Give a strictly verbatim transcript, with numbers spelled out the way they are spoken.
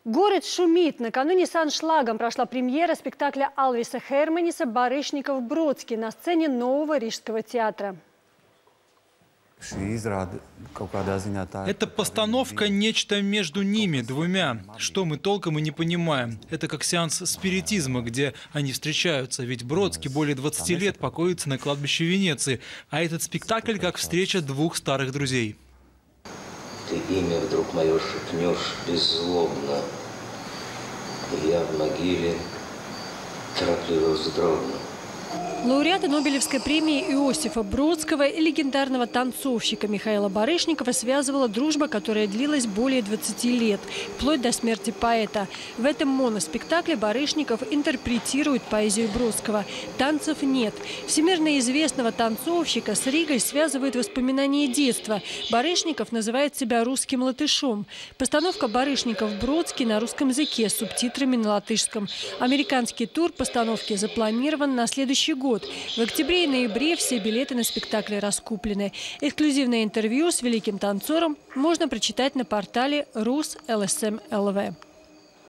Город шумит. Накануне с аншлагом прошла премьера спектакля Алвиса Херманиса «Барышников-Бродский» на сцене Нового Рижского театра. Эта постановка – нечто между ними двумя, что мы толком и не понимаем. Это как сеанс спиритизма, где они встречаются, ведь Бродский более двадцати лет покоится на кладбище Венеции, а этот спектакль как встреча двух старых друзей. Ты имя вдруг мое шепнешь беззлобно, и я в могиле торопливо вздрогну. Лауреата Нобелевской премии Иосифа Бродского и легендарного танцовщика Михаила Барышникова связывала дружба, которая длилась более двадцати лет, вплоть до смерти поэта. В этом моноспектакле Барышников интерпретирует поэзию Бродского. Танцев нет. Всемирно известного танцовщика с Ригой связывают воспоминания детства. Барышников называет себя русским латышом. Постановка «Барышников-Бродский» на русском языке с субтитрами на латышском. Американский тур постановки запланирован на следующий год. В октябре и ноябре все билеты на спектакли раскуплены. Эксклюзивное интервью с великим танцором можно прочитать на портале рус эл эс эм точка эл ви.